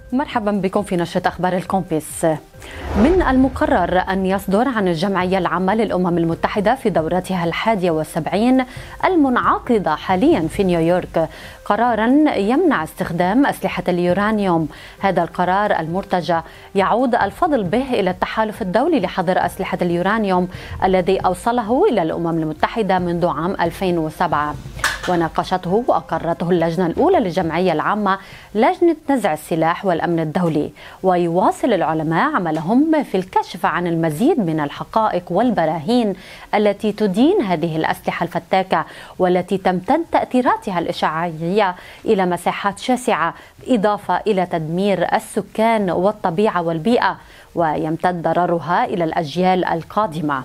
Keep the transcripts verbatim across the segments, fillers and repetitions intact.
مرحبا بكم في نشرة أخبار الكومبيس. من المقرر أن يصدر عن الجمعية العامة للأمم المتحدة في دورتها الحادية والسبعين المنعقدة حاليا في نيويورك قرارا يمنع استخدام أسلحة اليورانيوم. هذا القرار المرتجى يعود الفضل به إلى التحالف الدولي لحظر أسلحة اليورانيوم الذي أوصله إلى الأمم المتحدة منذ عام ألفين وسبعة، وناقشته وأقرته اللجنة الأولى للجمعية العامة لجنة نزع السلاح والأمن الدولي. ويواصل العلماء عملهم في الكشف عن المزيد من الحقائق والبراهين التي تدين هذه الأسلحة الفتاكة والتي تمتد تأثيراتها الإشعاعية إلى مساحات شاسعة، إضافة إلى تدمير السكان والطبيعة والبيئة، ويمتد ضررها إلى الأجيال القادمة.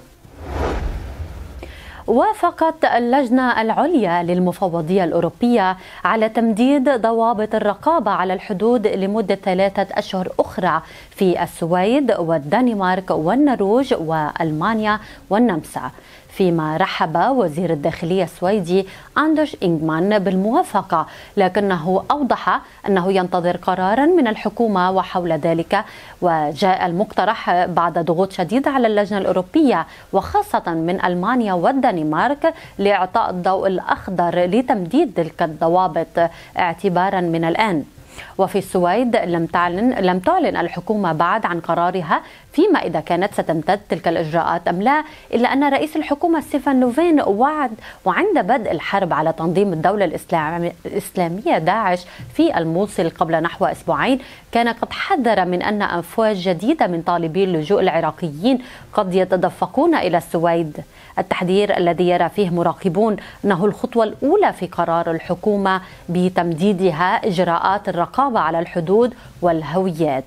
وافقت اللجنة العليا للمفوضية الأوروبية على تمديد ضوابط الرقابة على الحدود لمدة ثلاثة أشهر أخرى في السويد والدنمارك والنرويج وألمانيا والنمسا، فيما رحب وزير الداخلية السويدي أندرس إنغمان بالموافقة، لكنه أوضح أنه ينتظر قرارا من الحكومة وحول ذلك. وجاء المقترح بعد ضغوط شديدة على اللجنة الأوروبية وخاصة من ألمانيا والدنمارك لإعطاء الضوء الأخضر لتمديد تلك الضوابط اعتبارا من الآن. وفي السويد لم تعلن لم تعلن الحكومة بعد عن قرارها فيما إذا كانت ستمتد تلك الإجراءات أم لا، إلا أن رئيس الحكومة ستيفان لوفين وعد وعند بدء الحرب على تنظيم الدولة الإسلامية داعش في الموصل قبل نحو أسبوعين كان قد حذر من أن أفواج جديدة من طالبي اللجوء العراقيين قد يتدفقون إلى السويد. التحذير الذي يرى فيه مراقبون أنه الخطوة الأولى في قرار الحكومة بتمديدها إجراءات الرقابة على الحدود والهويات.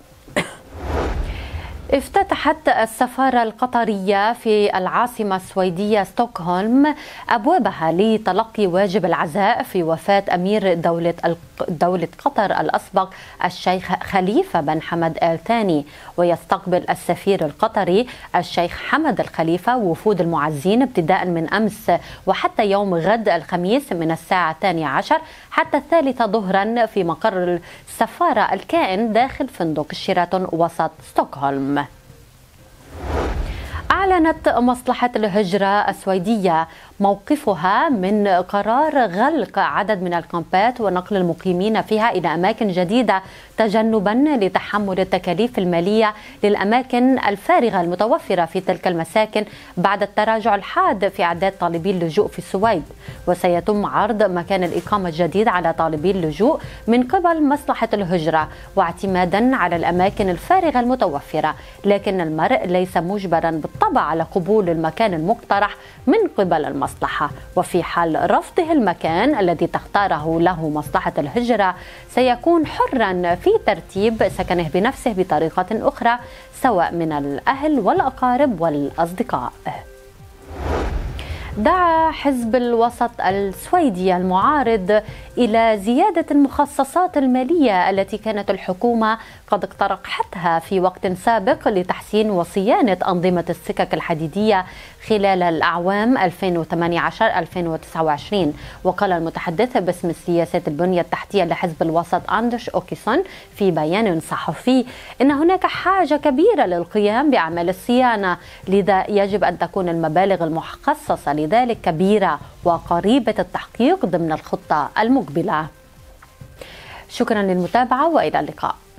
افتتحت السفارة القطرية في العاصمة السويدية ستوكهولم أبوابها لتلقي واجب العزاء في وفاة أمير دولة دولة قطر الأسبق الشيخ خليفة بن حمد آل ثاني. ويستقبل السفير القطري الشيخ حمد الخليفة وفود المعزين ابتداء من أمس وحتى يوم غد الخميس من الساعة الثانية عشر حتى الثالثة ظهرا في مقر السفارة الكائن داخل فندق الشيراتون وسط ستوكهولم. أعلنت مصلحة الهجرة السويدية موقفها من قرار غلق عدد من الكامبات ونقل المقيمين فيها إلى أماكن جديدة تجنبا لتحمل التكاليف المالية للأماكن الفارغة المتوفرة في تلك المساكن بعد التراجع الحاد في أعداد طالبي اللجوء في السويد. وسيتم عرض مكان الإقامة الجديد على طالبي اللجوء من قبل مصلحة الهجرة واعتمادا على الأماكن الفارغة المتوفرة، لكن المرء ليس مجبرا بالطبع على قبول المكان المقترح من قبل المصلحة. وفي حال رفضه المكان الذي تختاره له مصلحة الهجرة سيكون حرا في ترتيب سكنه بنفسه بطريقة أخرى سواء من الأهل والأقارب والأصدقاء. دعا حزب الوسط السويدي المعارض إلى زيادة المخصصات المالية التي كانت الحكومة قد اقترحتها في وقت سابق لتحسين وصيانة أنظمة السكك الحديدية خلال الأعوام ألفين وثمانية عشر ألفين وتسعة وعشرين. وقال المتحدث باسم سياسة البنية التحتية لحزب الوسط أندرس أوكيسون في بيان صحفي إن هناك حاجة كبيرة للقيام بأعمال الصيانة، لذا يجب أن تكون المبالغ المخصصة لذلك كبيرة وقريبة التحقيق ضمن الخطة المقبلة. شكرا للمتابعة وإلى اللقاء.